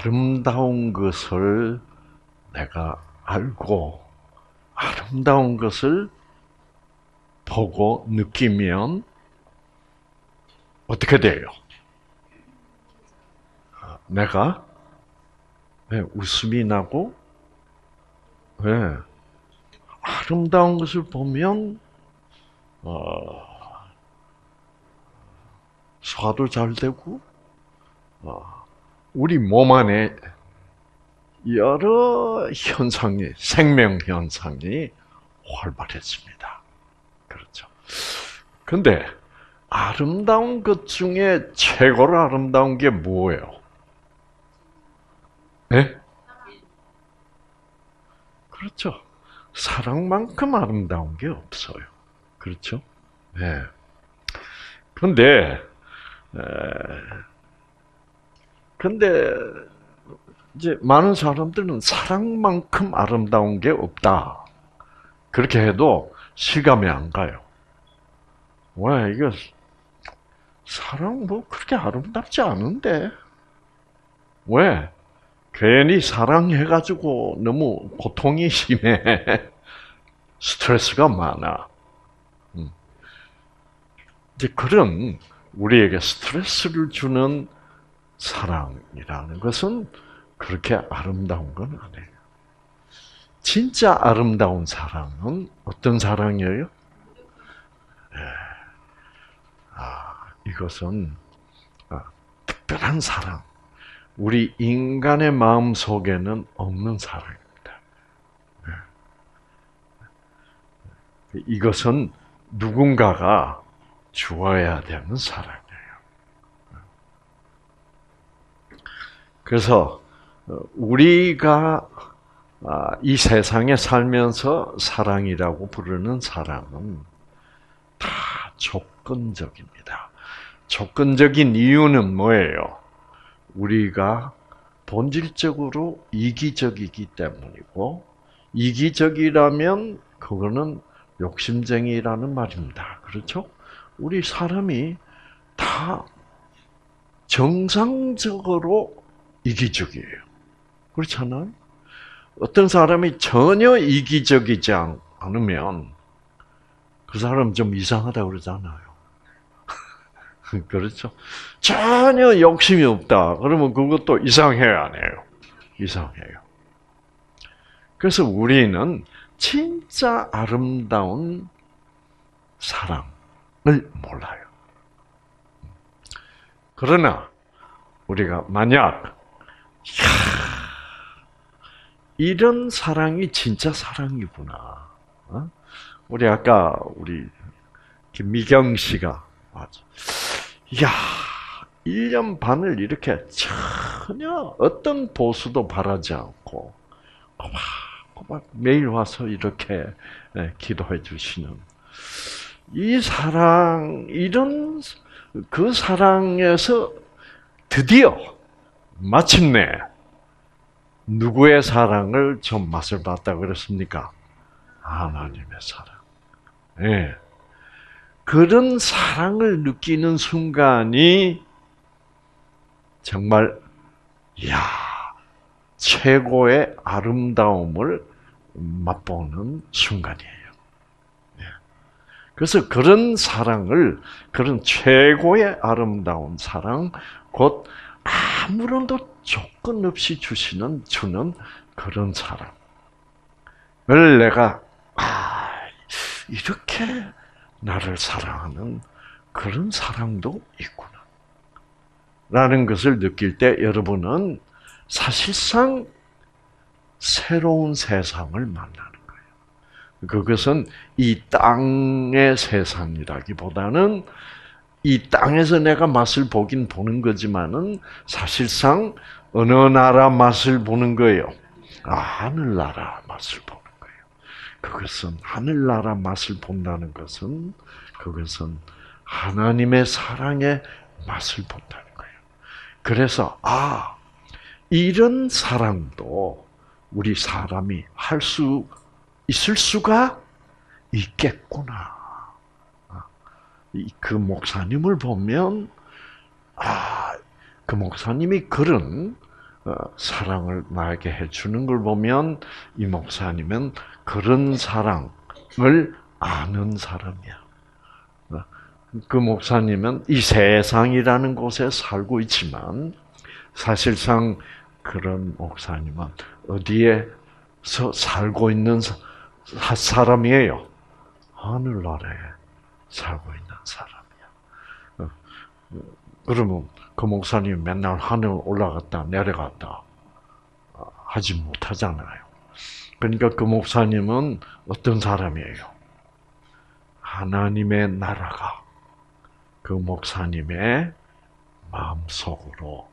아름다운 것을 내가 알고 아름다운 것을 보고 느끼면 어떻게 돼요? 내가 웃음이 나고 아름다운 것을 보면 소화도 잘 되고 우리 몸 안에 여러 현상이 생명 현상이 활발해집니다. 그렇죠. 근데 아름다운 것 중에 최고로 아름다운 게 뭐예요? 네? 그렇죠. 사랑만큼 아름다운 게 없어요. 그렇죠? 네. 근데 이제 많은 사람들은 사랑만큼 아름다운 게 없다. 그렇게 해도 실감이 안 가요. 왜 이거 사랑 뭐 그렇게 아름답지 않은데 왜? 괜히 사랑해가지고 너무 고통이 심해. 스트레스가 많아. 이제 그런 우리에게 스트레스를 주는 사랑이라는 것은 그렇게 아름다운 건 아니에요. 진짜 아름다운 사랑은 어떤 사랑이에요? 이것은 특별한 사랑. 우리 인간의 마음 속에는 없는 사랑입니다. 이것은 누군가가 주어야 되는 사랑이에요. 그래서 우리가 이 세상에 살면서 사랑이라고 부르는 사랑은 다 조건적입니다. 조건적인 이유는 뭐예요? 우리가 본질적으로 이기적이기 때문이고, 이기적이라면 그거는 욕심쟁이라는 말입니다. 그렇죠? 우리 사람이 다 정상적으로 이기적이에요. 그렇잖아요? 어떤 사람이 전혀 이기적이지 않으면 그 사람 좀 이상하다고 그러잖아요. 그렇죠? 전혀 욕심이 없다. 그러면 그것도 이상해요, 안 해요? 이상해요. 그래서 우리는 진짜 아름다운 사랑을 몰라요. 그러나 우리가 만약 이런 사랑이 진짜 사랑이구나. 우리 아까 우리 김미경 씨가 맞아. 야, 1년 반을 이렇게 전혀 어떤 보수도 바라지 않고 꼬박 매일 와서 이렇게 기도해 주시는 이 사랑, 이런 그 사랑에서 드디어 마침내 누구의 사랑을 좀 맛을 봤다 그랬습니까? 하나님의 사랑. 예. 그런 사랑을 느끼는 순간이 정말 최고의 아름다움을 맛보는 순간이에요. 그래서 그런 사랑을, 그런 최고의 아름다운 사랑, 곧 아무런 조건 없이 주는 그런 사랑을 내가 이렇게 나를 사랑하는 그런 사랑도 있구나. 라는 것을 느낄 때 여러분은 사실상 새로운 세상을 만나는 거예요. 그것은 이 땅의 세상이라기보다는 이 땅에서 내가 맛을 보긴 보는 거지만은 사실상 어느 나라 맛을 보는 거예요? 하늘나라 맛을 보는 거예요. 그것은 하늘나라 맛을 본다는 것은 그것은 하나님의 사랑의 맛을 본다는 거예요. 그래서 이런 사랑도 우리 사람이 할 수 있을 수가 있겠구나. 그 목사님을 보면 그 목사님이 그런 사랑을 나에게 해주는 걸 보면 이 목사님은 그런 사랑을 아는 사람이야. 그 목사님은 이 세상이라는 곳에 살고 있지만 사실상 그런 목사님은 어디에서 살고 있는 사람이에요? 하늘나라에 살고 있는 사람이야. 그러면 그 목사님이 맨날 하늘 올라갔다 내려갔다 하지 못하잖아요. 그러니까 그 목사님은 어떤 사람이에요? 하나님의 나라가 그 목사님의 마음속으로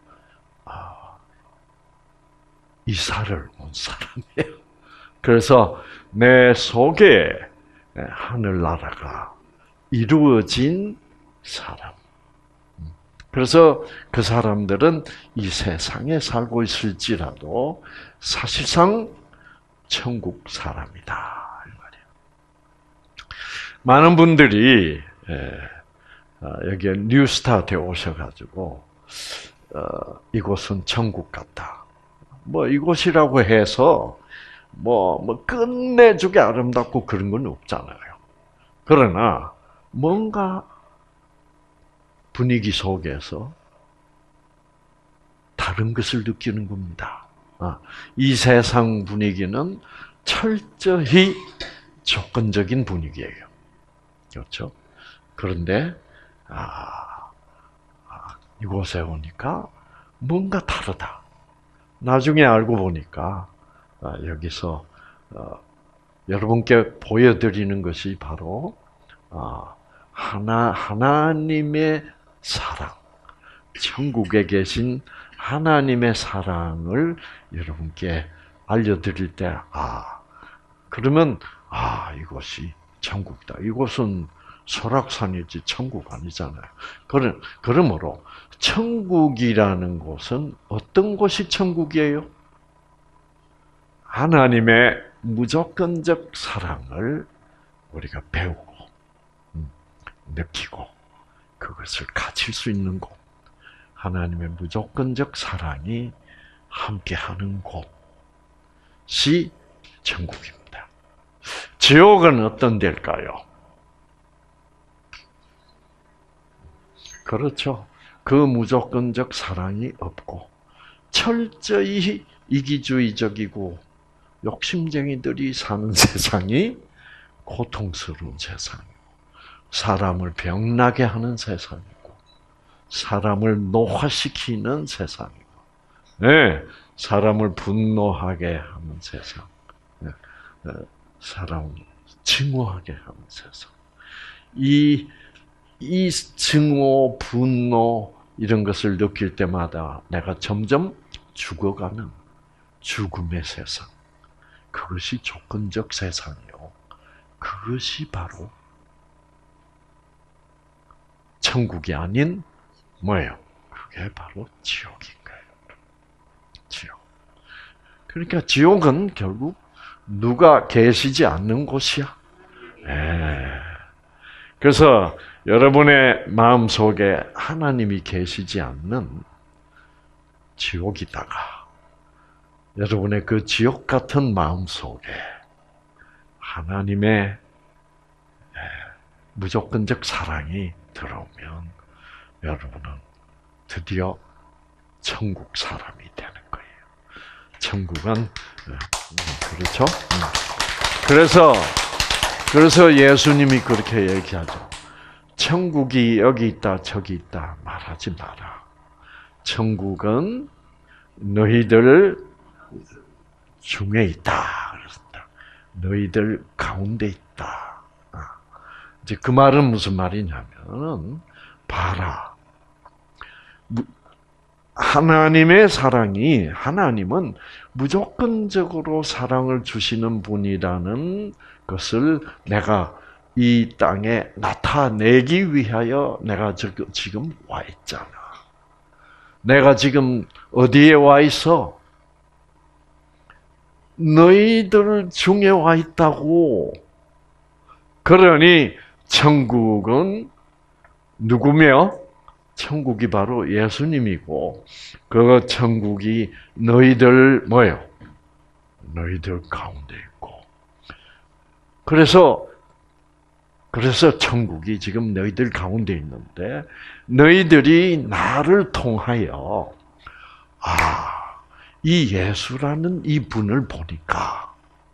이사를 온 사람이에요. 그래서 내 속에 하늘나라가 이루어진 사람. 그래서 그 사람들은 이 세상에 살고 있을지라도 사실상 천국 사람이다. 이 말이에요. 많은 분들이 여기에 뉴스타트에 오셔가지고 이곳은 천국 같다. 뭐 이곳이라고 해서 뭐 끝내주게 아름답고 그런 건 없잖아요. 그러나 뭔가 분위기 속에서 다른 것을 느끼는 겁니다. 이 세상 분위기는 철저히 조건적인 분위기예요. 그렇죠? 그런데 이곳에 오니까 뭔가 다르다. 나중에 알고 보니까 여기서 여러분께 보여드리는 것이 바로 하나님의 사랑, 천국에 계신 하나님의 사랑을 여러분께 알려드릴 때, 그러면, 이곳이 천국이다. 이곳은 설악산이지 천국 아니잖아요. 그러므로, 천국이라는 곳은 어떤 곳이 천국이에요? 하나님의 무조건적 사랑을 우리가 배우고, 느끼고, 그것을 가질 수 있는 곳. 하나님의 무조건적 사랑이 함께하는 곳이 천국입니다. 지옥은 어떤 데일까요? 그렇죠. 그 무조건적 사랑이 없고 철저히 이기주의적이고 욕심쟁이들이 사는 세상이 고통스러운 세상이고 사람을 병나게 하는 세상이고 사람을 노화시키는 세상이고, 네, 사람을 분노하게 하는 세상, 사람을 증오하게 하는 세상. 이 증오, 분노 이런 것을 느낄 때마다 내가 점점 죽어가는 죽음의 세상. 그것이 조건적 세상이요. 그것이 바로 천국이 아닌 뭐예요? 그게 바로 지옥인 거예요. 지옥. 그러니까 지옥은 결국 누가 계시지 않는 곳이야. 그래서 여러분의 마음속에 하나님이 계시지 않는 지옥이다가 여러분의 그 지옥 같은 마음속에 하나님의 무조건적 사랑이 들어오면 여러분은 드디어 천국 사람이 되는 거예요. 천국은 그렇죠? 그래서 예수님이 그렇게 얘기하죠. 천국이 여기 있다 저기 있다 말하지 마라. 천국은 너희들 중에 있다. 그랬습니다. 너희들 가운데 있다. 이제 그 말은 무슨 말이냐면은 봐라. 하나님의 사랑이 하나님은 무조건적으로 사랑을 주시는 분이라는 것을 내가 이 땅에 나타내기 위하여 내가 지금 와 있잖아. 내가 지금 어디에 와 있어? 너희들 중에 와 있다고. 그러니 천국은 누구며? 천국이 바로 예수님이고 그 천국이 너희들 뭐예요? 너희들 가운데 있고. 그래서 천국이 지금 너희들 가운데 있는데 너희들이 나를 통하여 이 예수라는 이 분을 보니까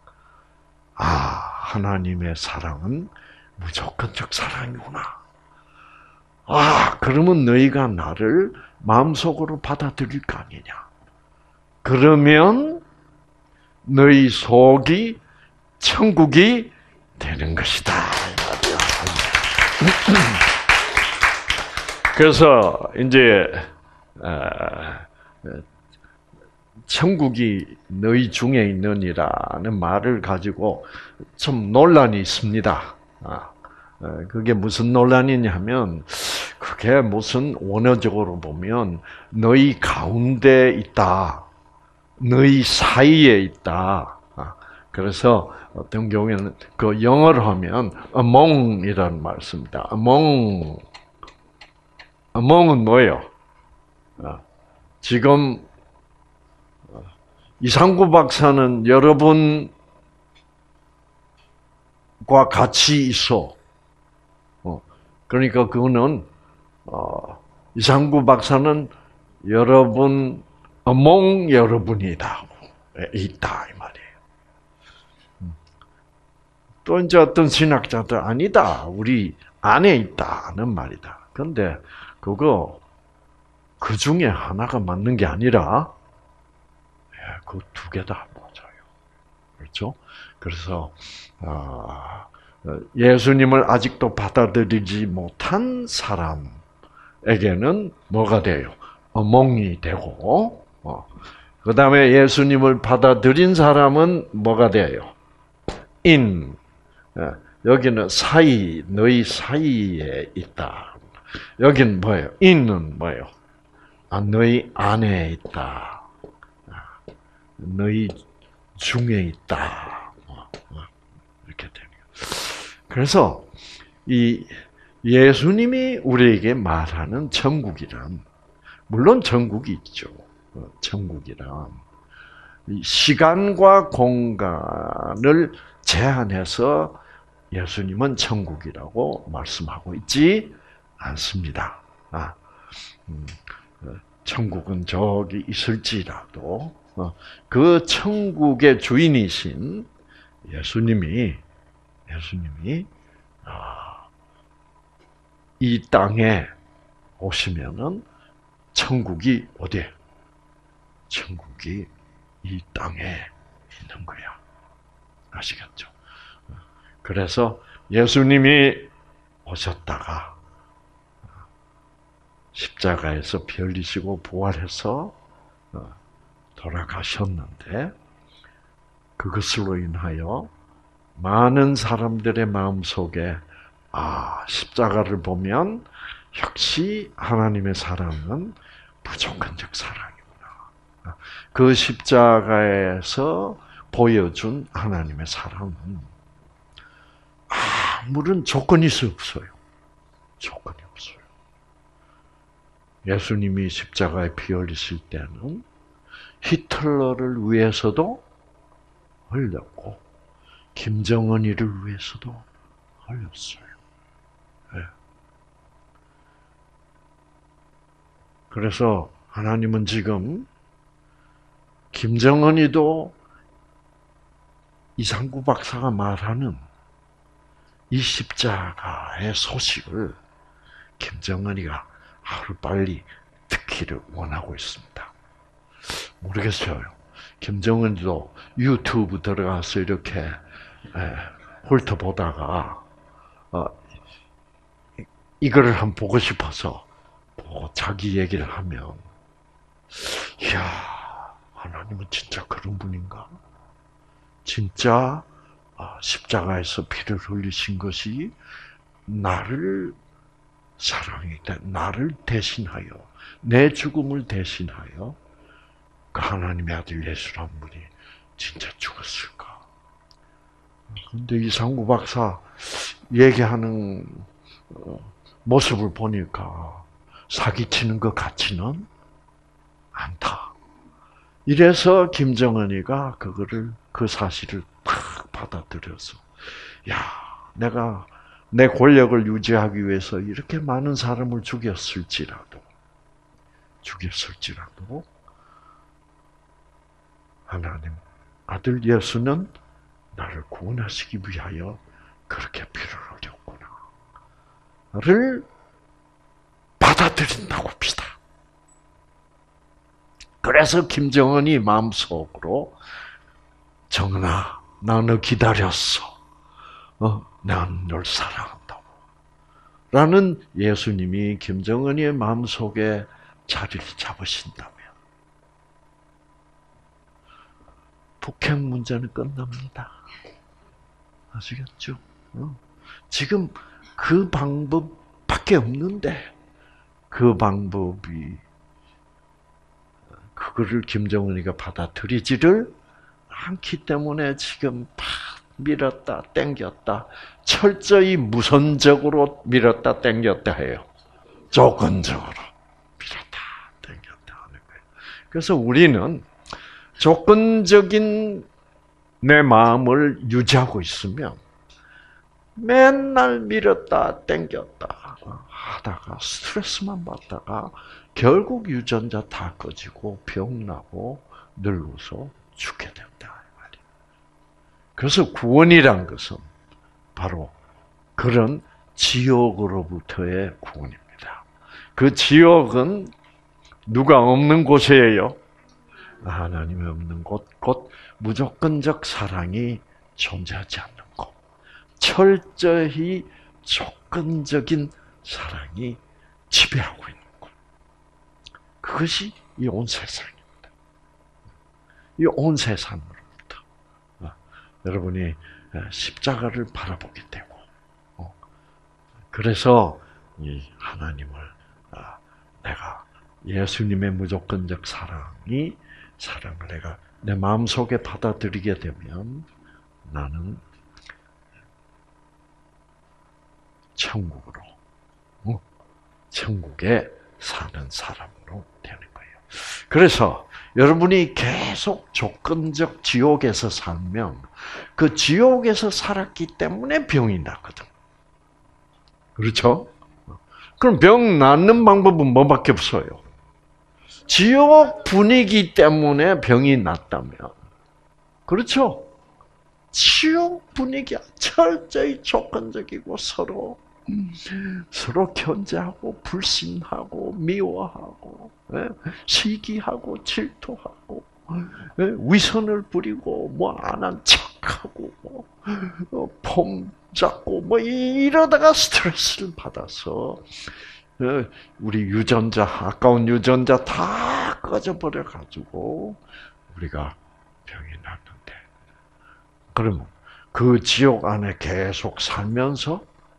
하나님의 사랑은 무조건적 사랑이구나. 그러면 너희가 나를 마음속으로 받아들일 거 아니냐. 그러면 너희 속이 천국이 되는 것이다. 그래서 이제 천국이 너희 중에 있느니라는 말을 가지고 좀 논란이 있습니다. 그게 무슨 논란이냐면 그게 무슨 원어적으로 보면 너희 가운데 있다, 너희 사이에 있다. 그래서 어떤 경우에는 그 영어로 하면 among이라는 말 씁니다. among은 뭐예요? 지금 이상구 박사는 여러분과 같이 있어. 그러니까 그거는 이상구 박사는 여러분 among 여러분이다. 있다 이 말이에요. 또 이제 어떤 신학자들 아니다. 우리 안에 있다는 말이다. 그런데 그거 그 중에 하나가 맞는 게 아니라 그 두 개 다 맞아요. 그렇죠? 그래서 예수님을 아직도 받아들이지 못한 사람에게는 뭐가 돼요? among이 되고, 그 다음에 예수님을 받아들인 사람은 뭐가 돼요? in. 여기는 사이, 너희 사이에 있다. 여기는 뭐예요? in은 뭐예요? 너희 안에 있다. 너희 중에 있다. 이렇게 되는 거예요. 그래서 이 예수님이 우리에게 말하는 천국이란, 물론 천국이 있죠. 천국이란 시간과 공간을 제한해서 예수님은 천국이라고 말씀하고 있지 않습니다. 천국은 저기 있을지라도 그 천국의 주인이신 예수님이 이 땅에 오시면은 천국이 어디에? 천국이 이 땅에 있는 거야. 아시겠죠? 그래서 예수님이 오셨다가 십자가에서 피 흘리시고 부활해서 돌아가셨는데 그것으로 인하여 많은 사람들의 마음속에 십자가를 보면 역시 하나님의 사랑은 무조건적 사랑이구나. 그 십자가에서 보여준 하나님의 사랑은 아무런 조건이 없어요. 조건이 없어요. 예수님이 십자가에 피 흘리실 때는 히틀러를 위해서도 흘렸고 김정은이를 위해서도 흘렸어요. 네. 그래서 하나님은 지금 김정은이도 이상구 박사가 말하는 이 십자가의 소식을 김정은이가 하루빨리 듣기를 원하고 있습니다. 모르겠어요. 김정은도 유튜브 들어가서 이렇게 훑어보다가 이거를 한번 보고 싶어서 보고 자기 얘기를 하면 이야, 하나님은 진짜 그런 분인가? 진짜 십자가에서 피를 흘리신 것이 나를 사랑했다. 나를 대신하여, 내 죽음을 대신하여 그 하나님의 아들 예수란 분이 진짜 죽었을까? 그런데 이상구 박사 얘기하는 모습을 보니까 사기치는 것 같지는 않다. 이래서 김정은이가 그 사실을 탁 받아들여서, 야, 내가 내 권력을 유지하기 위해서 이렇게 많은 사람을 죽였을지라도 하나님 아들 예수는 나를 구원하시기 위하여 그렇게 피를 흘렸구나를 받아들인다고 합시다. 그래서 김정은이 마음속으로 정은아, 나 너 기다렸어. 난 널 사랑한다고. 라는 예수님이 김정은이의 마음속에 자리를 잡으신다면 북핵 문제는 끝납니다. 아시겠죠? 지금 그 방법밖에 없는데 그 방법이 그거를 김정은이가 받아들이지를 않기 때문에 지금 밀었다 땡겼다 철저히 무선적으로 밀었다 땡겼다 해요. 조건적으로 밀었다 땡겼다 하는 거예요. 그래서 우리는 조건적인 내 마음을 유지하고 있으면 맨날 밀었다 땡겼다 하다가 스트레스만 받다가 결국 유전자 다 꺼지고 병나고 늙어서 죽게 된다. 그래서 구원이란 것은 바로 그런 지옥으로부터의 구원입니다. 그 지옥은 누가 없는 곳이에요? 하나님이 없는 곳, 곧 무조건적 사랑이 존재하지 않는 곳. 철저히 조건적인 사랑이 지배하고 있는 곳. 그것이 이 온 세상입니다. 이 온 세상으로부터 여러분이 십자가를 바라보게 되고, 그래서 이 하나님을 내가 예수님의 무조건적 사랑을 내가 내 마음속에 받아들이게 되면 나는 천국에 사는 사람으로 되는 거예요. 그래서 여러분이 계속 조건적 지옥에서 살면 그 지옥에서 살았기 때문에 병이 나거든. 그렇죠? 그럼 병 낫는 방법은 뭐밖에 없어요? 지옥 분위기 때문에 병이 났다면, 그렇죠? 지옥 분위기야 철저히 조건적이고 서로 견제하고 불신하고 미워하고 시기하고 질투하고 위선을 부리고 뭐 안 한 척하고 폼 잡고 뭐 이러다가 스트레스를 받아서 우리 유전자, 아까운 유전자 다 꺼져버려 가지고 우리가 병이 났는데, 그러면 그 지옥 안에 계속 살면서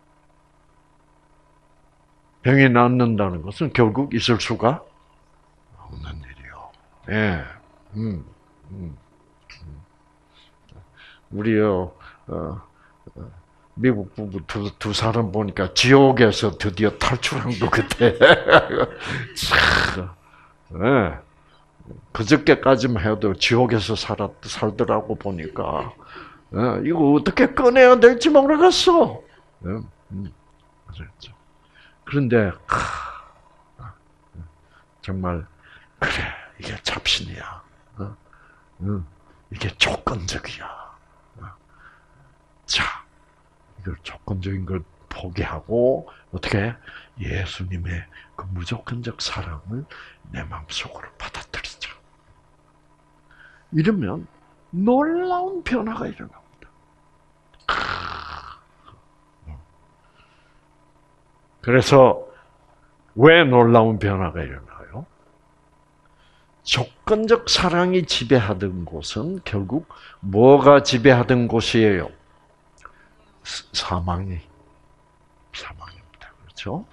병이 낫는다는 것은 결국 있을 수가 없는 일이요. 예. 우리요, 미국 부부 두 사람 보니까 지옥에서 드디어 탈출한 것 같아. 네. 그저께까지만 해도 지옥에서 살더라고 보니까, 이거 어떻게 꺼내야 될지 모르겠어. 그랬죠. 그런데, 정말, 그래, 이게 잡신이야. 이게 조건적이야. 자, 이걸 조건적인 걸 포기하고, 어떻게? 예수님의 그 무조건적 사랑을 내 마음속으로 받아들이자. 이러면 놀라운 변화가 일어납니다. 그래서 왜 놀라운 변화가 일어나요? 조건적 사랑이 지배하던 곳은 결국 뭐가 지배하던 곳이에요? 사망입니다. 그렇죠?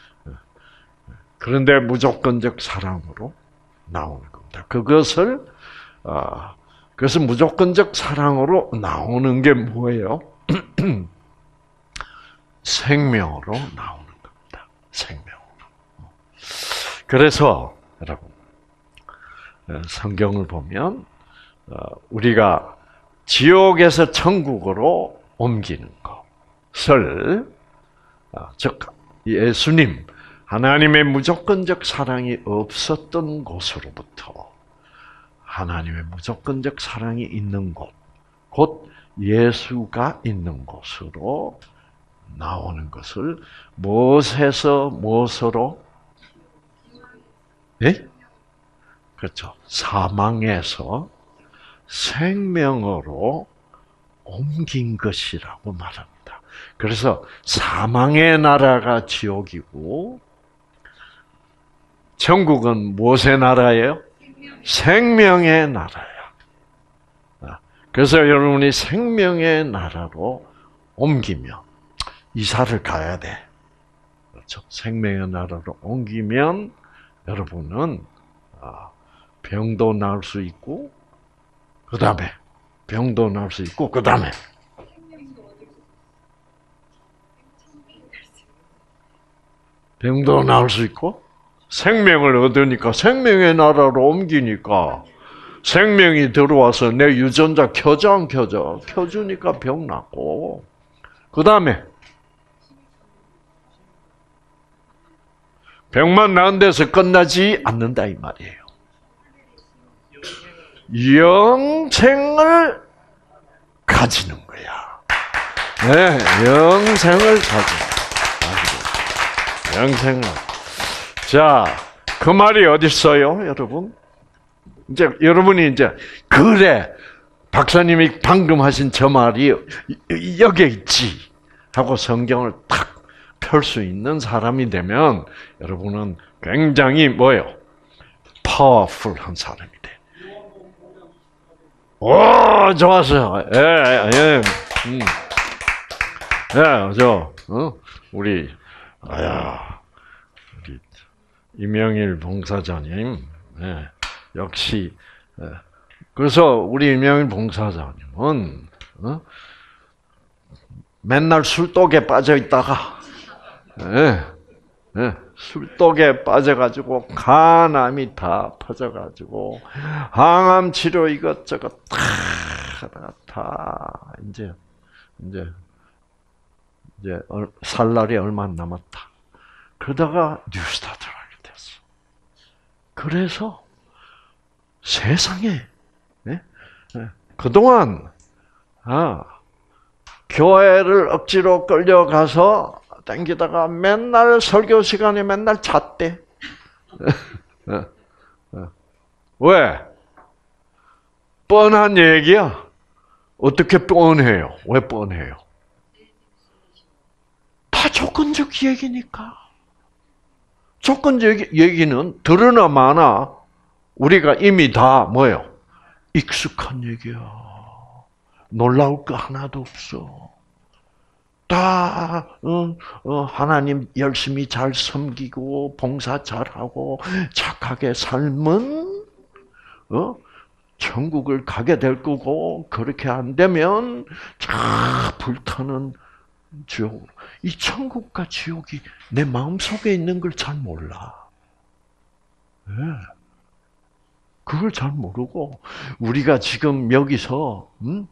그런데 무조건적 사랑으로 나오는 겁니다. 그래서 무조건적 사랑으로 나오는 게 뭐예요? 생명으로 나오는 겁니다. 생명으로. 그래서 여러분 성경을 보면 우리가 지옥에서 천국으로 옮기는 것을 즉 예수님 하나님의 무조건적 사랑이 없었던 곳으로부터 하나님의 무조건적 사랑이 있는 곳, 곧 예수가 있는 곳으로 나오는 것을 무엇에서 무엇으로? 예? 그렇죠. 사망에서 생명으로 옮긴 것이라고 말합니다. 그래서 사망의 나라가 지옥이고 천국은 무엇의 나라예요? 생명의 나라야. 그래서 여러분이 생명의 나라로 옮기면 이사를 가야 돼. 그렇죠. 생명의 나라로 옮기면 여러분은 병도 나을 수 있고 그 다음에 병도 나을 수 있고 그 다음에 병도 나을 수 있고 생명을 얻으니까 생명의 나라로 옮기니까 생명이 들어와서 내 유전자 켜져 안 켜져? 켜주니까 병 낫고 그 다음에 병만 나은 데서 끝나지 않는다 이 말이에요. 영생을 가지는 거야. 네, 영생을 가지는 영생을. 자, 그 말이 어디 있어요, 여러분? 이제 여러분이 이제 그래 박사님이 방금 하신 저 말이 여기에 있지 하고 성경을 탁 펼 수 있는 사람이 되면 여러분은 굉장히 뭐예요? 파워풀한 사람이 돼. 오, 좋았어요. 예. 우리 이명일 봉사자님, 역시. 그래서 우리 이명일 봉사자님은 맨날 술독에 빠져 있다가, 술독에 빠져가지고 간암이 다 퍼져가지고 항암 치료 이것저것 다 이제 살 날이 얼마 안 남았다. 그러다가 뉴스타트를 하게 됐어. 그래서 세상에 그동안 교회를 억지로 끌려가서 땡기다가 맨날 설교 시간에 맨날 잤대. 왜? 뻔한 얘기야. 어떻게 뻔해요? 왜 뻔해요? 다 조건적 얘기니까. 조건적 얘기는 들으나 마나 우리가 이미 다 뭐예요? 익숙한 얘기야. 놀라울 거 하나도 없어. 다 하나님 열심히 잘 섬기고 봉사 잘하고 착하게 살면 천국을 가게 될 거고 그렇게 안 되면 불타는 지옥. 이 천국과 지옥이 내 마음속에 있는 걸 잘 몰라. 그걸 잘 모르고 우리가 지금 여기서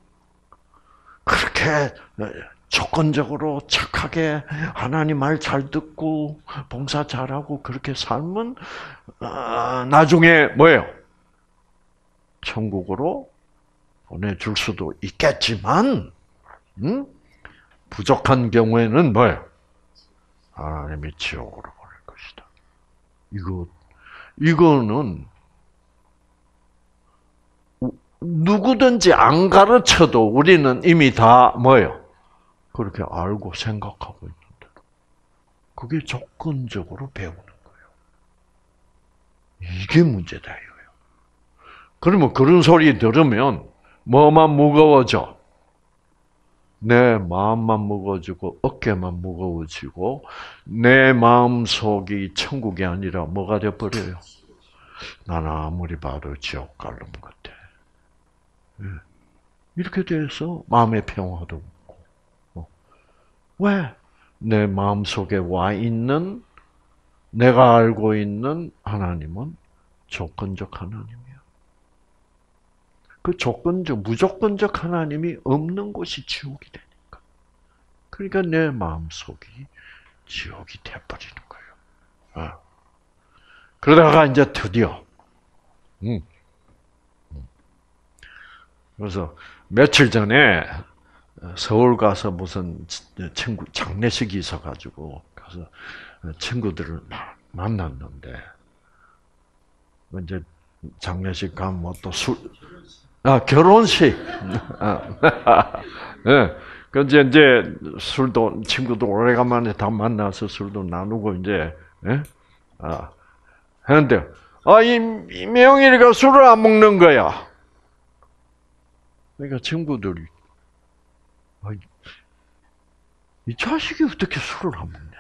그렇게 조건적으로 착하게 하나님 말 잘 듣고 봉사 잘하고 그렇게 살면 나중에 뭐예요? 천국으로 보내줄 수도 있겠지만 부족한 경우에는 뭐예요? 하나님이 지옥으로 보낼 것이다. 이거는 누구든지 안 가르쳐도 우리는 이미 다 뭐예요? 그렇게 알고 생각하고 있는데 그게 조건적으로 배우는 거예요. 이게 문제다 이거예요. 그러면 그런 소리 들으면 뭐만 무거워져? 내 마음만 무거워지고 어깨만 무거워지고 내 마음속이 천국이 아니라 뭐가 되어버려요? 나는 아무리 봐도 지옥 갈놈 같아. 이렇게 돼서 마음의 평화도 없고 왜? 내 마음속에 와 있는 내가 알고 있는 하나님은 조건적 하나님이야. 그 무조건적 하나님이 없는 곳이 지옥이 되니까. 그러니까 내 마음속이 지옥이 되어버리는 거예요. 그러다가 이제 드디어, 그래서 며칠 전에 서울 가서 무슨 친구 장례식이 있어가지고 가서 친구들을 만났는데, 이제 장례식 가면 뭐 또 결혼식. 네. 그 이제 술도 친구들 오래간만에 다 만나서 술도 나누고 이제 했는데 이명일이가 술을 안 먹는 거야. 그러니까 친구들이 이 자식이 어떻게 술을 안 먹냐.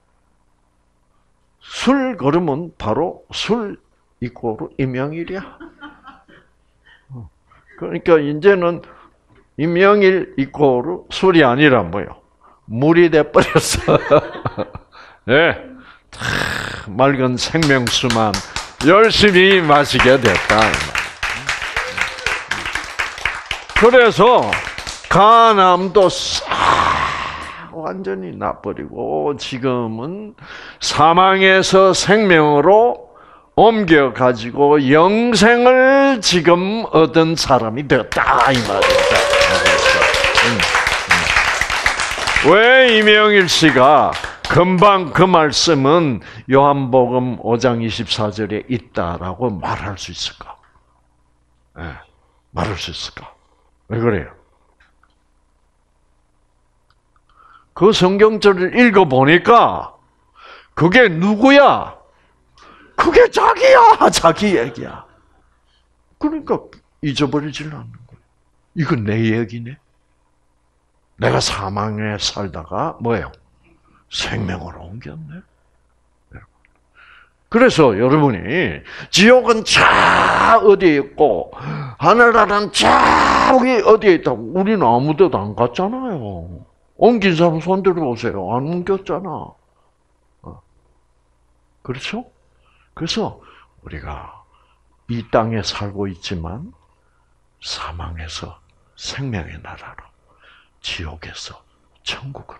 술 그러면 바로 술 이꼬르 이명일이야. 그러니까 이제는 이명일 이꼬르 술이 아니라 뭐요? 물이 돼버렸어. 네. 맑은 생명수만 열심히 마시게 됐다. 그래서 간암도 완전히 나버리고 지금은 사망에서 생명으로 옮겨가지고 영생을 지금 얻은 사람이 되었다 이 말이다. 왜 이명일 씨가 금방 그 말씀은 요한복음 5장 24절에 있다라고 말할 수 있을까? 네, 말할 수 있을까? 왜 그래요? 그 성경절을 읽어보니까 그게 누구야? 그게 자기야! 자기 얘기야. 그러니까 잊어버리질 않는 거예요. 이건 내 얘기네. 내가 사망에 살다가 뭐예요? 생명으로 옮겼네. 그래서 여러분이 지옥은 저 어디에 있고 하늘나라는 저기 어디에 있다고 우리는 아무데도 안 갔잖아요. 옮긴 사람 손 들어보세요. 안 옮겼잖아. 그렇죠? 그래서 우리가 이 땅에 살고 있지만 사망에서 생명의 나라로, 지옥에서 천국으로,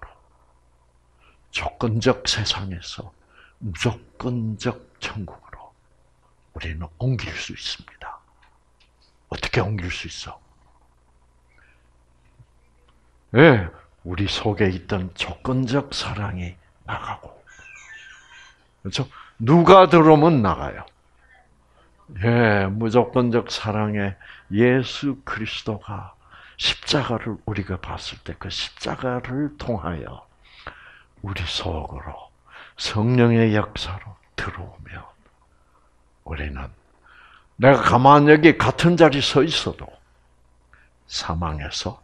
조건적 세상에서 무조건적 천국으로 우리는 옮길 수 있습니다. 어떻게 옮길 수 있어? 네, 우리 속에 있던 조건적 사랑이 나가고, 그렇죠? 누가 들어오면 나가요. 예, 무조건적 사랑의 예수 그리스도가 십자가를 우리가 봤을 때 그 십자가를 통하여 우리 속으로 성령의 역사로 들어오면 우리는 내가 가만히 여기 같은 자리 서 있어도 사망에서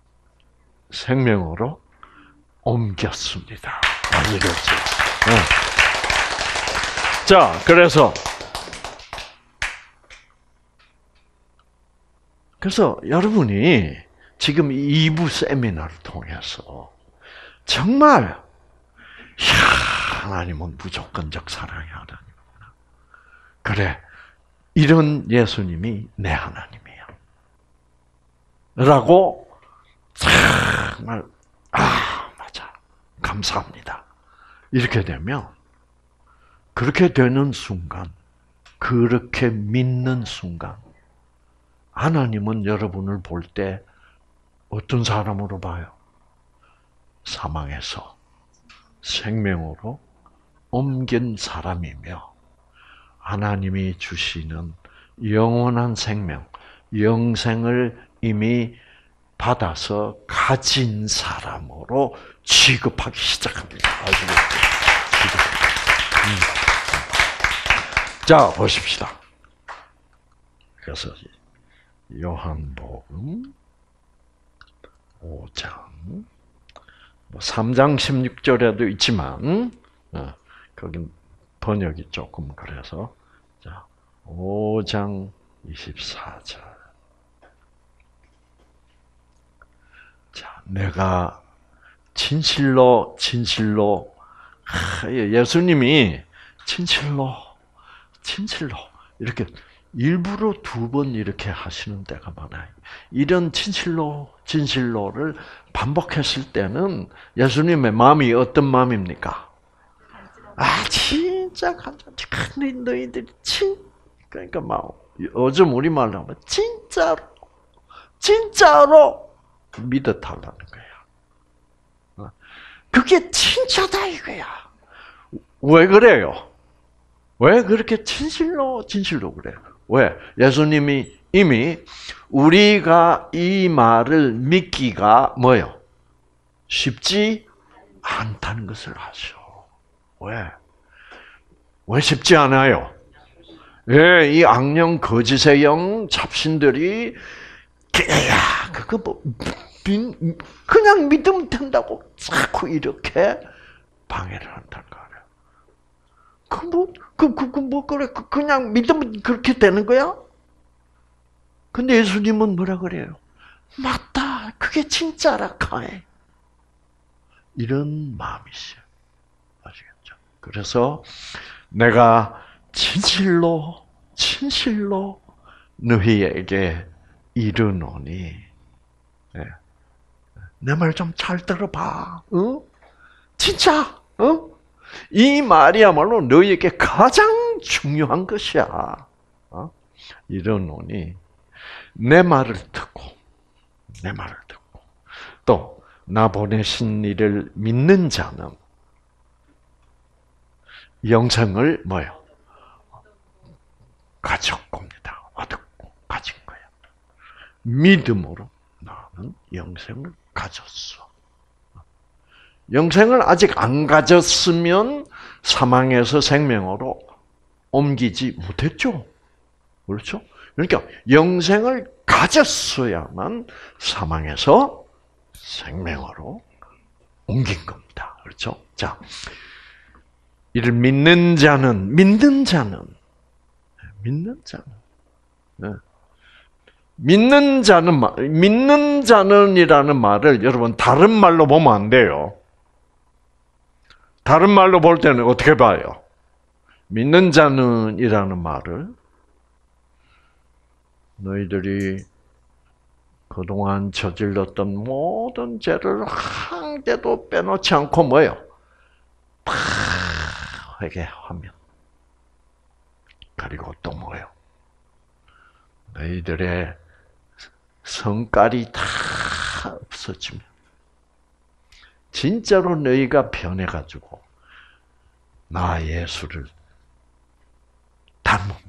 생명으로 옮겼습니다. 이거지. 네. 자, 그래서 여러분이 지금 2부 세미나를 통해서 정말 하나님은 무조건적 사랑의 하나님이구나. 그래, 이런 예수님이 내 하나님이야. 라고 정말 맞아. 감사합니다. 이렇게 되면 그렇게 되는 순간, 그렇게 믿는 순간 하나님은 여러분을 볼 때 어떤 사람으로 봐요? 사망에서 생명으로 옮긴 사람이며 하나님이 주시는 영원한 생명, 영생을 이미 받아서 가진 사람으로 취급하기 시작합니다. 아시겠죠? 자, 보십시다. 그래서 요한복음 5장 3장 16절에도 있지만 거긴 번역이 조금 그래서 자, 5장 24절. 자, 내가 진실로 예수님이 진실로, 진실로 이렇게 일부러 2번 이렇게 하시는 때가 많아요. 이런 진실로, 진실로를 반복했을 때는 예수님의 마음이 어떤 마음입니까? 진짜 간절히 너희들이 그러니까 막 요즘 우리말로 하면 진짜로 믿어 달라는 거야. 그게 진짜다 이거야. 왜 그래요? 왜 그렇게 진실로 그래요? 왜? 예수님이 이미 우리가 이 말을 믿기가 뭐요? 쉽지 않다는 것을 아셔. 왜? 왜 쉽지 않아요? 예, 이 악령 거짓의 영 잡신들이 그거 뭐 그냥 믿으면 된다고 자꾸 이렇게 방해를 한다는 거예요. 그래 그냥 믿으면 그렇게 되는 거야? 근데 예수님은 뭐라 그래요? 맞다, 그게 진짜라 카에. 이런 마음이시죠. 아시겠죠? 그래서 내가 진실로 너희에게 이르노니, 내 말 좀 잘 들어봐. 진짜, 이 말이야말로 너희에게 가장 중요한 것이야. 이르노니 내 말을 듣고 또 나 보내신 이를 믿는 자는 영생을 뭐요? 가졌겁니다. 얻었고 가진 거야. 믿음으로 나는 영생을 가졌어. 영생을 아직 안 가졌으면 사망에서 생명으로 옮기지 못했죠. 그렇죠? 그러니까 영생을 가졌어야만 사망에서 생명으로 옮긴 겁니다. 그렇죠? 자, 이를 믿는 자는 믿는 자는이라는 말을 여러분 다른 말로 보면 안 돼요. 다른 말로 볼 때는 어떻게 봐요? 믿는 자는이라는 말을 너희들이 그동안 저질렀던 모든 죄를 한 개도 빼놓지 않고 뭐예요? 다 회개하면. 그리고 또 뭐예요? 너희들의 성깔이 다 없어지면 진짜로 너희가 변해가지고 나 예수를 닮으면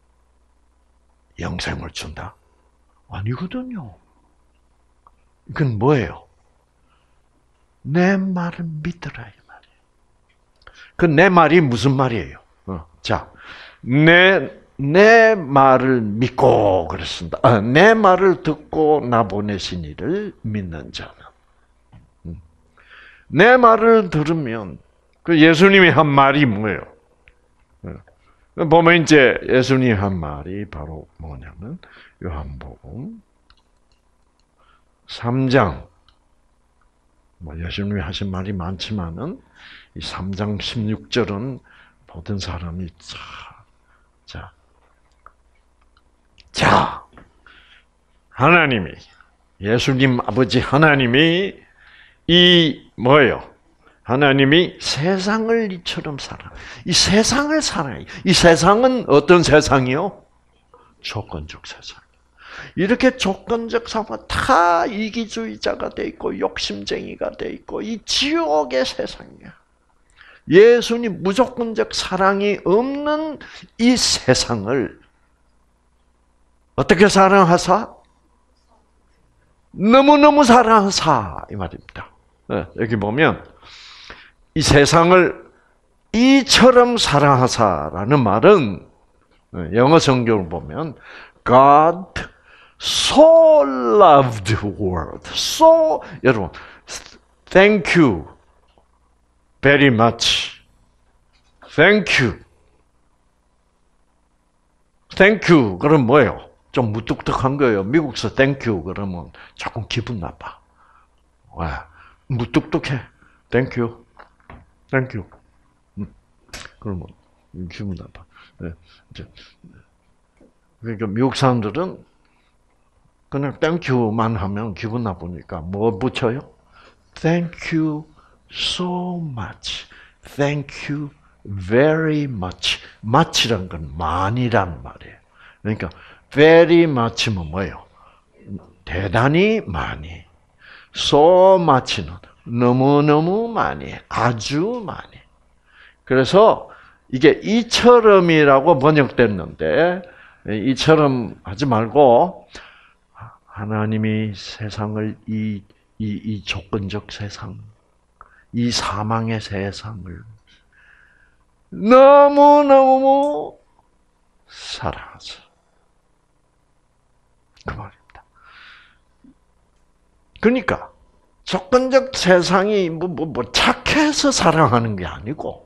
영생을 준다? 아니거든요. 이건 뭐예요? 내 말을 믿으라 이 말이에요. 그 내 말이 무슨 말이에요? 자, 내 말을 믿고 그랬습니다. 내 말을 듣고 나 보내신 이를 믿는 자는. 내 말을 들으면 그 예수님이 한 말이 뭐예요? 보면 이제 예수님이 한 말이 바로 뭐냐면 요한복음 3장. 예수님이 하신 말이 많지만은 이 3장 16절은 모든 사람이 자, 하나님이 예수님 아버지 하나님이 이 뭐예요? 하나님이 세상을 이처럼 이 세상을 사랑해. 이 세상은 어떤 세상이요? 조건적 세상. 이렇게 조건적 세상은 다 이기주의자가 돼 있고 욕심쟁이가 돼 있고 이 지옥의 세상이야. 예수님 무조건적 사랑이 없는 이 세상을 어떻게 사랑하사? 너무너무 사랑하사 이 말입니다. 여기 보면 이 세상을 이처럼 사랑하사라는 말은 영어 성경을 보면 God so loved the world. So 여러분, thank you very much. Thank you. Thank you. 그럼 뭐예요? 좀 무뚝뚝한 거예요. 미국서 thank you 그러면 조금 기분 나빠. 왜? 무뚝뚝해. Thank you. Thank you. 그러면 기분 나빠. 그러니까 미국 사람들은 그냥 땡큐만 하면 기분 나쁘니까 뭐 붙여요? Thank you so much. Thank you very much. much란 건 많이란 말이에요. 그러니까 very much면 뭐예요? 대단히 많이. so much는 너무너무 많이, 아주 많이. 그래서 이게 이처럼이라고 번역됐는데 이처럼 하지 말고 하나님이 세상을 이 조건적 세상, 이 사망의 세상을 너무너무 사랑하셔. 그 말입니다. 그러니까 조건적 세상이 착해서 사랑하는 게 아니고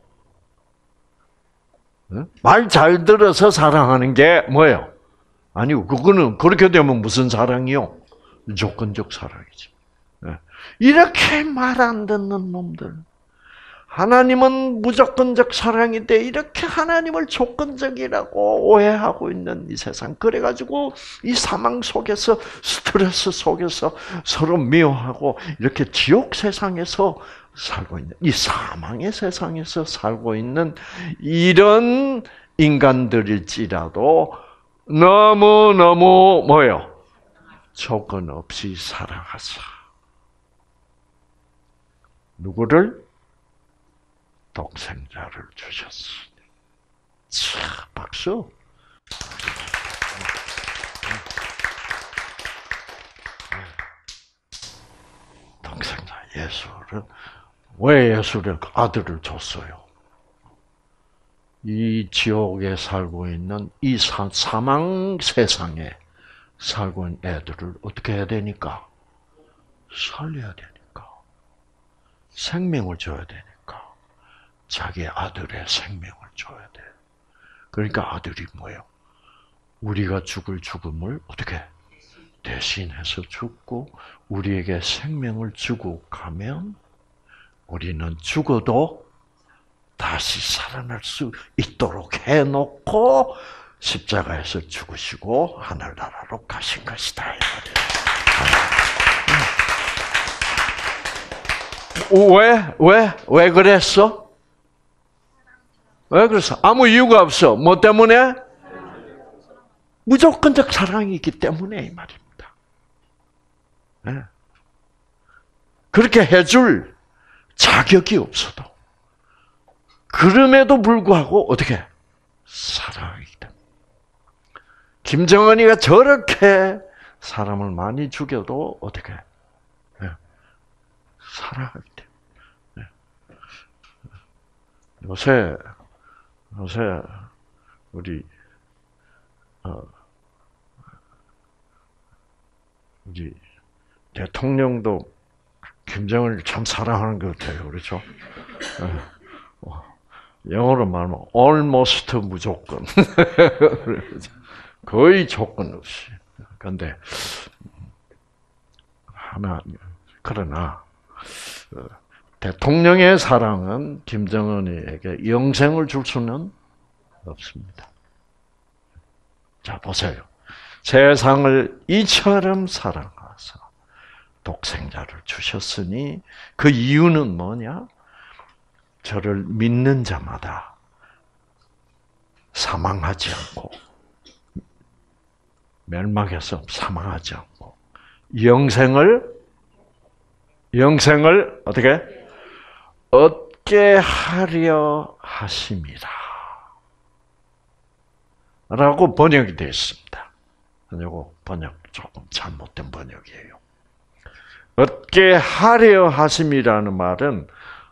말 잘 들어서 사랑하는 게 뭐예요? 아니고 그거는 그렇게 되면 무슨 사랑이요? 조건적 사랑이지. 이렇게 말 안 듣는 놈들. 하나님은 무조건적 사랑인데 이렇게 하나님을 조건적이라고 오해하고 있는 이 세상. 그래가지고 이 사망 속에서 스트레스 속에서 서로 미워하고 이렇게 지옥 세상에서 살고 있는 이 사망의 세상에서 살고 있는 이런 인간들일지라도 너무너무 뭐예요? 조건 없이 사랑하사. 누구를? 독생자를 주셨으니. 자, 박수. 독생자 예수를 왜 예수를 아들을 줬어요? 이 지옥에 살고 있는 이 사망 세상에 살고 있는 애들을 어떻게 해야 되니까? 살려야 되니까. 생명을 줘야 되니까. 자기 아들의 생명을 줘야 돼. 그러니까 아들이 뭐예요? 우리가 죽을 죽음을 어떻게 대신해서 죽고 우리에게 생명을 주고 가면 우리는 죽어도 다시 살아날 수 있도록 해놓고 십자가에서 죽으시고 하늘나라로 가신 것이다. 왜 그랬어? 왜 그랬어? 아무 이유가 없어. 뭐 때문에? 무조건적 사랑이 있기 때문에 이 말입니다. 네. 그렇게 해줄 자격이 없어도 그럼에도 불구하고 어떻게? 사랑하기 때문에. 김정은이가 저렇게 사람을 많이 죽여도 어떻게? 네. 사랑하기 때문에. 네. 요새 우리 대통령도 김정은을 참 사랑하는 것 같아요. 그렇죠? 영어로 말하면 almost 무조건. 거의 조건 없이. 그런데 그러나 대통령의 사랑은 김정은에게 영생을 줄 수는 없습니다. 자, 보세요. 세상을 이처럼 사랑하사 독생자를 주셨으니 그 이유는 뭐냐? 저를 믿는 자마다 사망하지 않고 멸망해서 사망하지 않고 영생을 어떻게? 얻게 하려 하심이라. 라고 번역이 되어 있습니다. 이거 번역 조금 잘못된 번역이에요. 얻게 하려 하심이라는 말은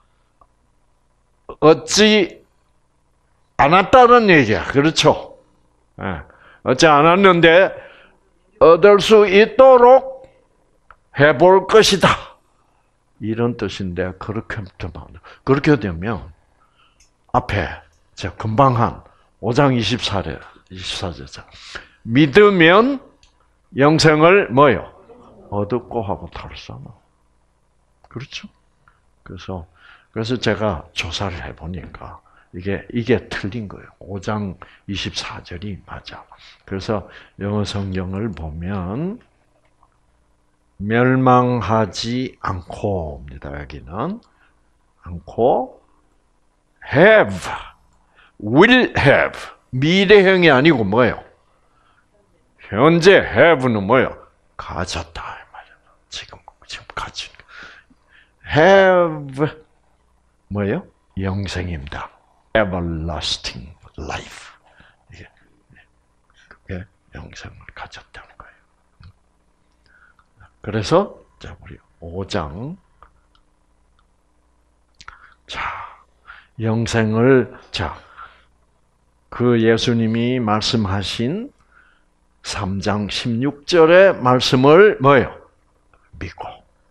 얻지 않았다는 얘기야. 그렇죠? 얻지 않았는데 얻을 수 있도록 해볼 것이다. 이런 뜻인데 그렇게 되면 앞에 제가 금방 한 5장 24절에 믿으면 영생을 뭐요? 얻고 하고 탈사나. 그렇죠? 그래서 제가 조사를 해보니까 이게 틀린 거예요. 5장 24절이 맞아. 그래서 영어 성경을 보면 멸망하지 않고입니다. 여기는 않고 have, will have. 미래형이 아니고 뭐예요? 현재 have는 뭐예요? 가졌다 이 말이에요. 지금 가진 have 뭐예요? 영생입니다. everlasting life. 그게 영생을 가졌다는 거예요. 그래서 자 우리 5장 영생을 그 예수님이 말씀하신 3장 16절의 말씀을 뭐예요? 믿고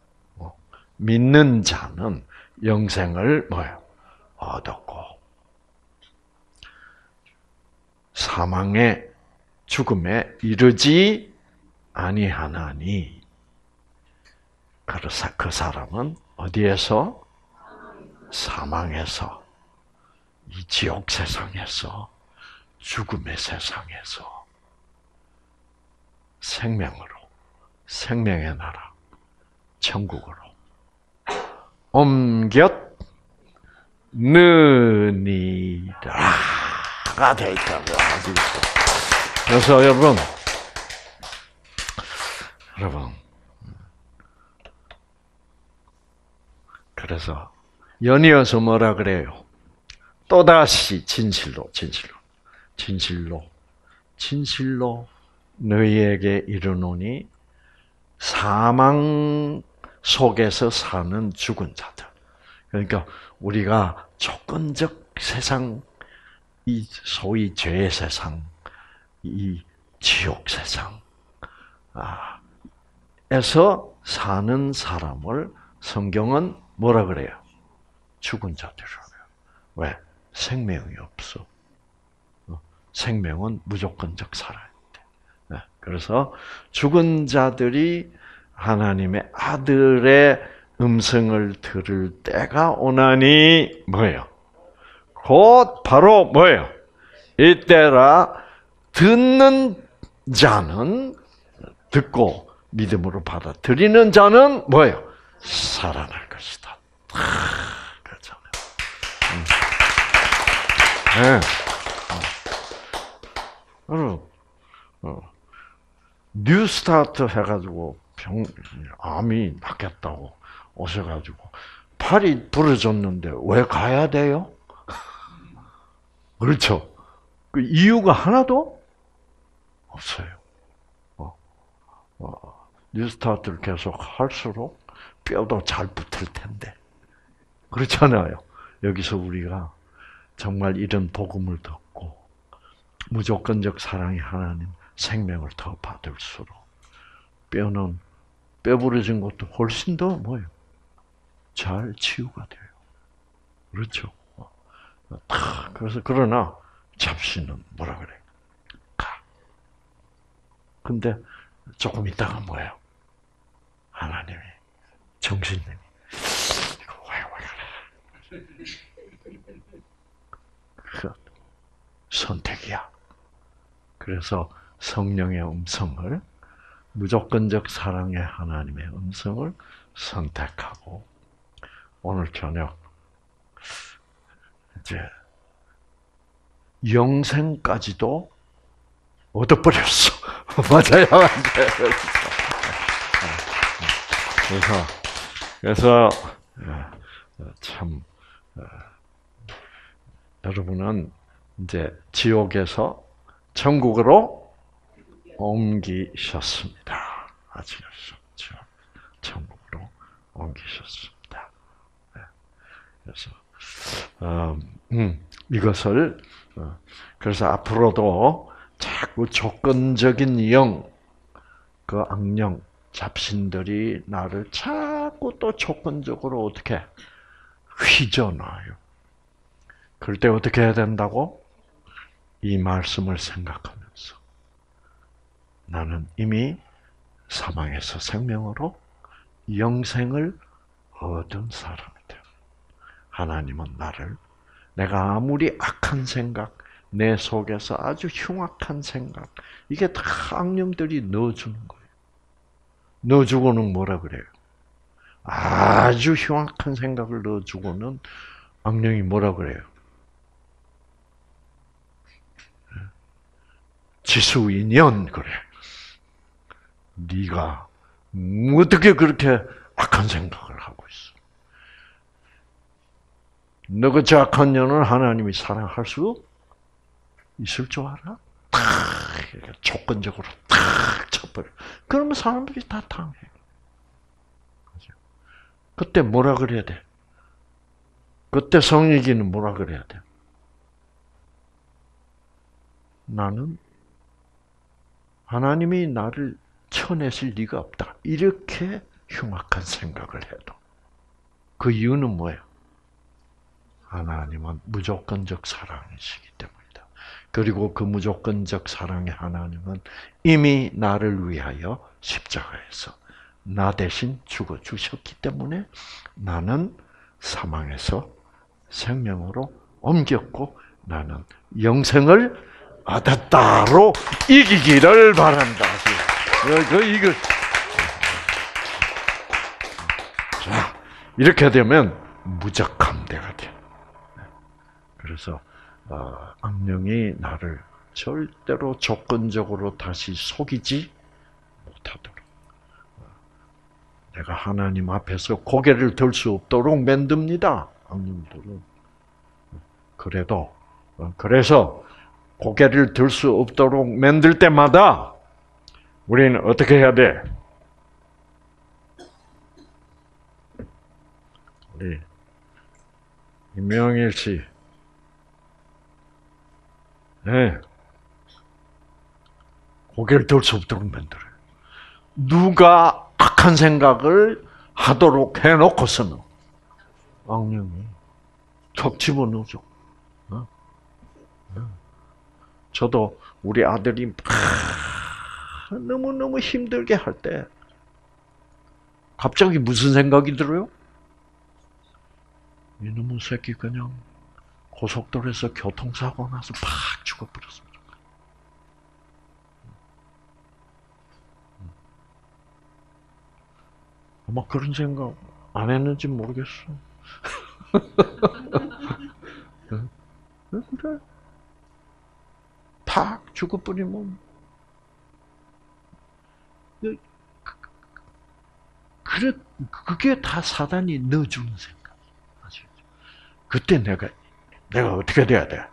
믿는 자는 영생을 뭐예요? 얻었고 사망의 죽음에 이르지 아니하나니 그 사람은 어디에서? 사망에서 이 지옥 세상에서 죽음의 세상에서 생명으로 생명의 나라 천국으로 옮겼느니라가 되어 있다고 하고 있어요. 그래서 여러분 그래서 연이어서 뭐라 그래요? 또다시 진실로 너희에게 이르노니 사망 속에서 사는 죽은 자들. 그러니까 우리가 조건적 세상, 이 소위 죄의 세상, 이 지옥 세상에서 사는 사람을 성경은 뭐라 그래요? 죽은 자들이라고 해요. 왜? 생명이 없어. 생명은 무조건적 살아야 돼. 그래서 죽은 자들이 하나님의 아들의 음성을 들을 때가 오나니 뭐예요? 곧 바로 뭐예요? 이때라 듣는 자는 듣고 믿음으로 받아들이는 자는 뭐예요? 살아날 것이다. 그렇잖아요. 네. 뉴스타트 해가지고 암이 낫겠다고 오셔가지고 팔이 부러졌는데 왜 가야 돼요? 그렇죠. 그 이유가 하나도 없어요. 뉴스타트를 계속 할수록 뼈도 잘 붙을 텐데. 그렇잖아요. 여기서 우리가 정말 이런 복음을 듣고 무조건적 사랑의 하나님 생명을 더 받을수록 뼈는 뼈 부러진 것도 훨씬 더 뭐예요? 잘 치유가 돼요. 그렇죠. 그래서 그러나 잡신은 뭐라 그래? 가. 근데 조금 있다가 뭐예요? 하나님이 정신님이 이거 왜 그래? 그 선택이야. 그래서 성령의 음성을 무조건적 사랑의 하나님의 음성을 선택하고 오늘 저녁 이제 영생까지도 얻어버렸어. 맞아요. 그래서 참 여러분은 이제 지옥에서 천국으로 옮기셨습니다. 아시겠죠? 천국으로 옮기셨습니다. 그래서 이것을 그래서 앞으로도 자꾸 조건적인 영, 그 악령, 잡신들이 나를 자꾸 또 조건적으로 어떻게 휘저어놔요. 그럴 때 어떻게 해야 된다고? 이 말씀을 생각하면서 나는 이미 사망에서 생명으로 영생을 얻은 사람이다. 하나님은 나를 내가 아무리 악한 생각, 내 속에서 아주 흉악한 생각, 이게 다 악령들이 넣어주는 거예요. 넣어주고는 뭐라 그래요? 아주 흉악한 생각을 넣어주고는 악령이 뭐라 그래요? 지수인연 그래. 네가 어떻게 그렇게 악한 생각을 하고 있어? 너 그 악한 년을 하나님이 사랑할 수 있을 줄 알아? 탁 조건적으로 탁 쳐버려. 그러면 사람들이 다 당해. 그때 뭐라 그래야 돼? 그때 성리기는 뭐라 그래야 돼? 나는 하나님이 나를 쳐내실 리가 없다. 이렇게 흉악한 생각을 해도. 그 이유는 뭐예요? 하나님은 무조건적 사랑이시기 때문이다. 그리고 그 무조건적 사랑의 하나님은 이미 나를 위하여 십자가에서 나 대신 죽어주셨기 때문에 나는 사망에서 생명으로 옮겼고 나는 영생을 얻었다로 이기기를 바란다. 이거. 자, 이렇게 되면 무적함대가 돼. 그래서 악령이 나를 절대로 조건적으로 다시 속이지 못하도록 내가 하나님 앞에서 고개를 들 수 없도록 만듭니다. 악령들은. 그래서 고개를 들 수 없도록 만들 때마다 우리는 어떻게 해야 돼? 우리 임명일 씨, 네, 고개를 들 수 없도록 만들어요. 누가 악한 생각을 하도록 해놓고서는 악령이 턱 집어넣죠. 저도 우리 아들이 너무너무 힘들게 할 때 갑자기 무슨 생각이 들어요? 이놈의 새끼 그냥 고속도로에서 교통사고 나서 팍 죽어버렸습니다. 아마 그런 생각 안 했는지 모르겠어. 그래. 팍 죽어버리면 그게 다 사단이 넣어주는 생각. 아시겠죠? 그때 내가 어떻게 돼야 돼?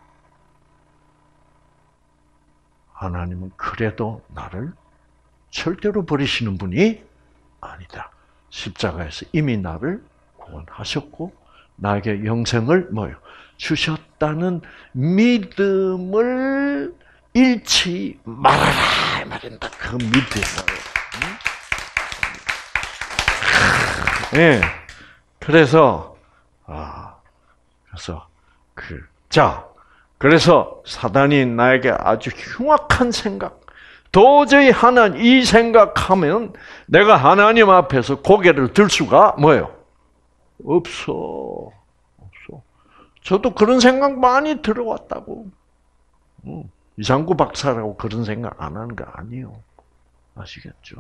하나님은 그래도 나를 절대로 버리시는 분이 아니다. 십자가에서 이미 나를 구원하셨고 나에게 영생을 주셨다는 믿음을 잃지 말아라 이 말입니다. 그 믿음을. 예. 그래서 그래서 사단이 나에게 아주 흉악한 생각, 도저히 이 생각하면 내가 하나님 앞에서 고개를 들 수가 없어. 저도 그런 생각 많이 들어왔다고. 이상구 박사라고 그런 생각 안 하는 거 아니에요. 아시겠죠?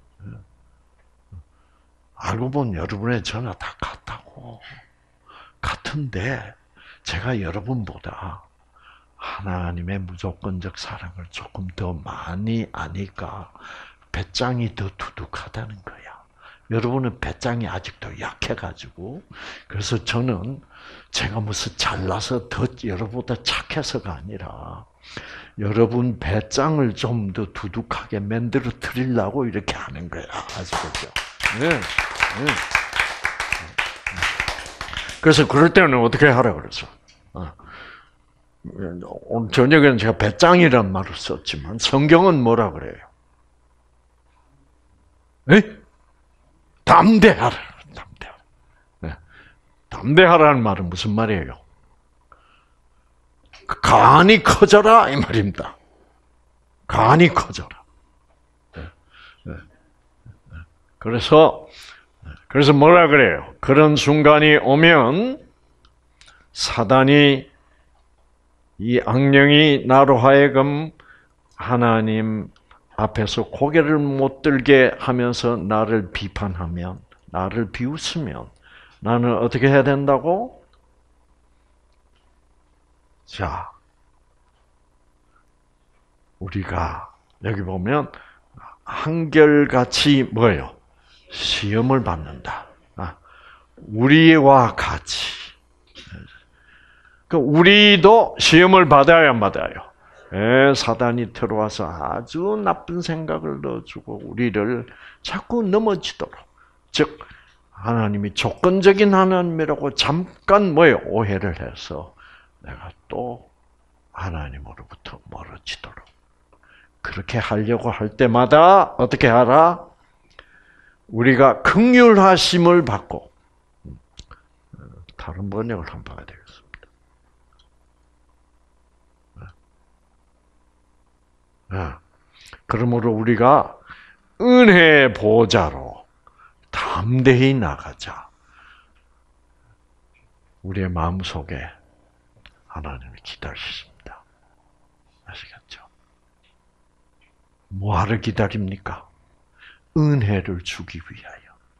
알고 보면 여러분의 저나 다 같다고. 같은데 제가 여러분보다 하나님의 무조건적 사랑을 조금 더 많이 아니까 배짱이 더 두둑하다는 거야. 여러분은 배짱이 아직도 약해가지고 그래서 저는 제가 무슨 잘나서 더 여러분보다 착해서가 아니라 여러분 배짱을 좀 더 두둑하게 만들어 드리려고 이렇게 하는 거야. 아시겠죠? 네. 그래서 그럴 때는 어떻게 하라 그랬어? 오늘 저녁에는 제가 배짱이란 말을 썼지만 성경은 뭐라 그래요? 에? 담대하라. 네. 담대하라는 말은 무슨 말이에요? 간이 커져라 이 말입니다. 간이 커져라. 그래서 뭐라 그래요? 그런 순간이 오면 사단이 이 악령이 나로 하여금 하나님 앞에서 고개를 못 들게 하면서 나를 비판하면, 나를 비웃으면 나는 어떻게 해야 된다고? 자, 우리가 여기 보면 한결같이 뭐예요? 시험을 받는다. 우리와 같이. 우리도 시험을 받아야 안 받아요. 사단이 들어와서 아주 나쁜 생각을 넣어주고 우리를 자꾸 넘어지도록, 즉 하나님이 조건적인 하나님이라고 잠깐 오해를 해서 내가 또 하나님으로부터 멀어지도록 그렇게 하려고 할 때마다 어떻게 하라? 우리가 긍휼하심을 받고, 다른 번역을 한번 봐야 되겠습니다. 그러므로 우리가 은혜 보좌로 담대히 나가자. 우리의 마음속에 하나님이 기다리십니다. 아시겠죠? 뭐하러 기다립니까? 은혜를 주기 위하여.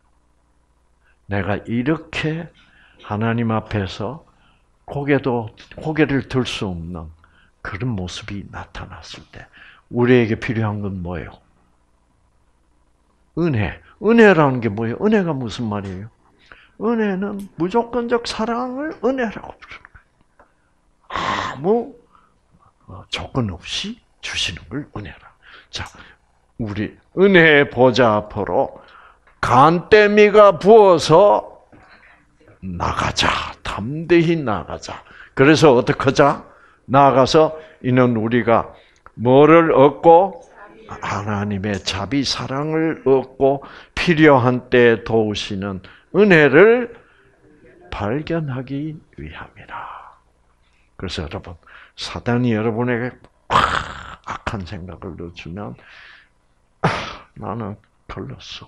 내가 이렇게 하나님 앞에서 고개를 들 수 없는 그런 모습이 나타났을 때 우리에게 필요한 건 뭐예요? 은혜. 은혜라는 게 뭐예요? 은혜가 무슨 말이에요? 은혜는 무조건적 사랑을 은혜라고 부르는 거예요. 아무 조건 없이 주시는 걸 은혜라. 자, 우리 은혜의 보좌 앞으로 간때미가 부어서 나가자. 담대히 나가자. 그래서 어떻게 하자? 나가서 이는 우리가 뭐를 얻고? 하나님의 자비 사랑을 얻고 필요한 때 도우시는 은혜를 발견하기 위함이라. 그래서 여러분, 사단이 여러분에게 악한 생각을 넣어주면 나는 걸렸어.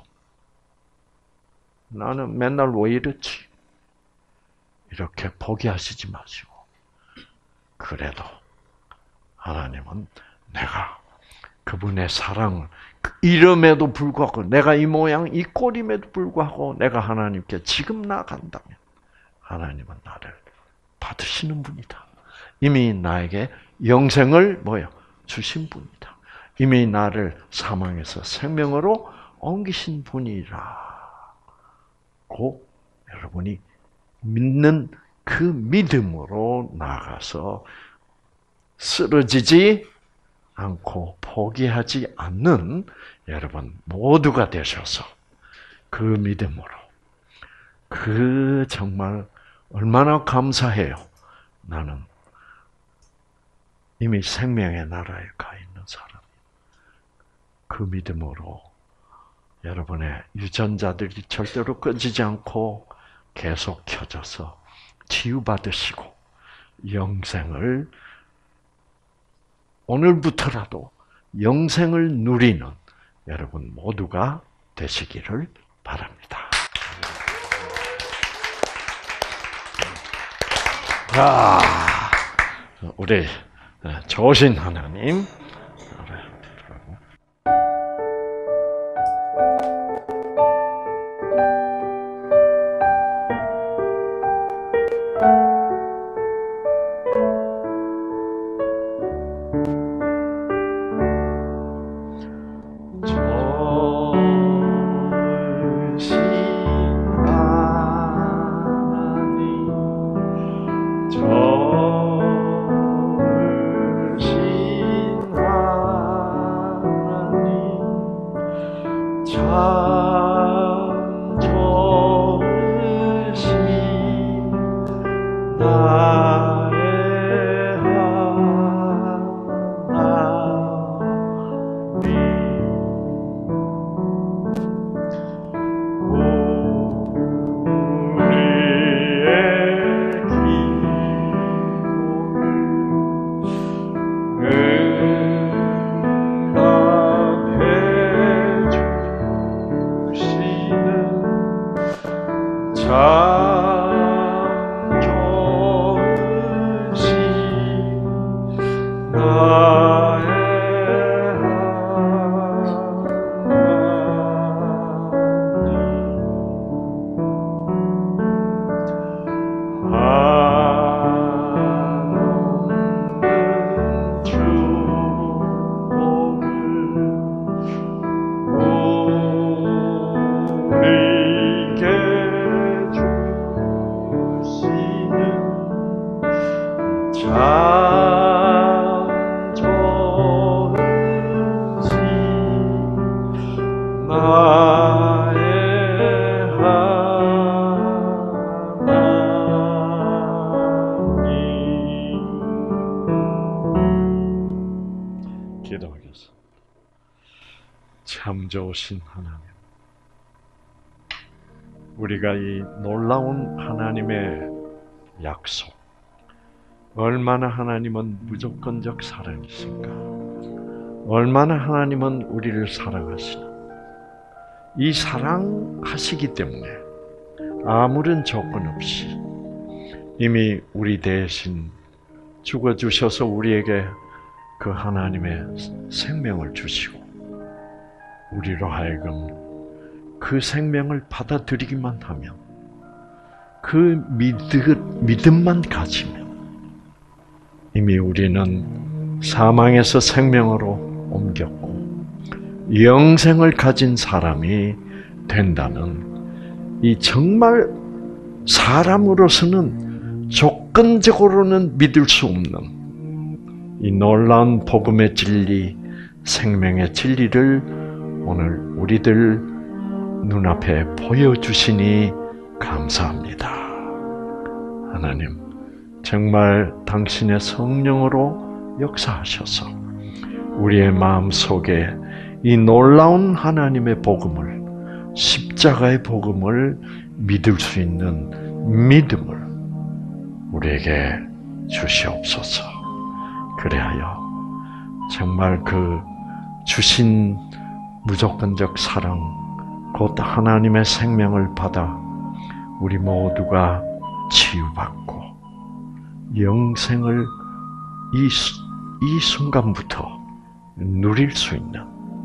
나는 맨날 왜 이렇지? 이렇게 포기하시지 마시고, 그래도 하나님은 내가 그분의 사랑을, 이름에도 불구하고, 내가 이 모양, 이 꼴임에도 불구하고 내가 하나님께 지금 나간다면 하나님은 나를 받으시는 분이다. 이미 나에게 영생을 주신 분이다. 이미 나를 사망에서 생명으로 옮기신 분이라고 여러분이 믿는 그 믿음으로 나가서 쓰러지지 않고 포기하지 않는 여러분 모두가 되셔서 그 믿음으로, 정말 얼마나 감사해요. 나는 이미 생명의 나라에 가 있는 사람. 그 믿음으로 여러분의 유전자들이 절대로 꺼지지 않고 계속 켜져서 치유받으시고 영생을, 오늘부터라도 영생을 누리는 여러분 모두가 되시기를 바랍니다. 우리 좋으신 하나님, 참 좋은지 나의 하나님. 기도하겠습니다. 참 좋으신 하나님, 우리가 이 놀라운 하나님의 약속, 얼마나 하나님은 무조건적 사랑이신가, 얼마나 하나님은 우리를 사랑하시나, 이 사랑하시기 때문에 아무런 조건 없이 이미 우리 대신 죽어주셔서 우리에게 그 하나님의 생명을 주시고, 우리로 하여금 그 생명을 받아들이기만 하면, 그 믿음만 가지면 이미 우리는 사망에서 생명으로 옮겼고 영생을 가진 사람이 된다는, 이 정말 사람으로서는 조건적으로는 믿을 수 없는 이 놀라운 복음의 진리, 생명의 진리를 오늘 우리들 눈앞에 보여주시니 감사합니다. 하나님, 정말 당신의 성령으로 역사하셔서 우리의 마음속에 이 놀라운 하나님의 복음을, 십자가의 복음을 믿을 수 있는 믿음을 우리에게 주시옵소서. 그래하여 정말 그 주신 무조건적 사랑, 곧 하나님의 생명을 받아 우리 모두가 치유받고 영생을 이 순간부터 누릴 수 있는,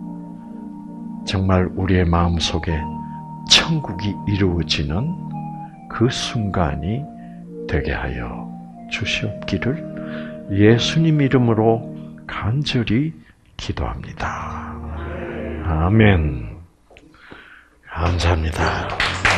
정말 우리의 마음속에 천국이 이루어지는 그 순간이 되게 하여 주시옵기를 예수님 이름으로 간절히 기도합니다. 아멘. 감사합니다.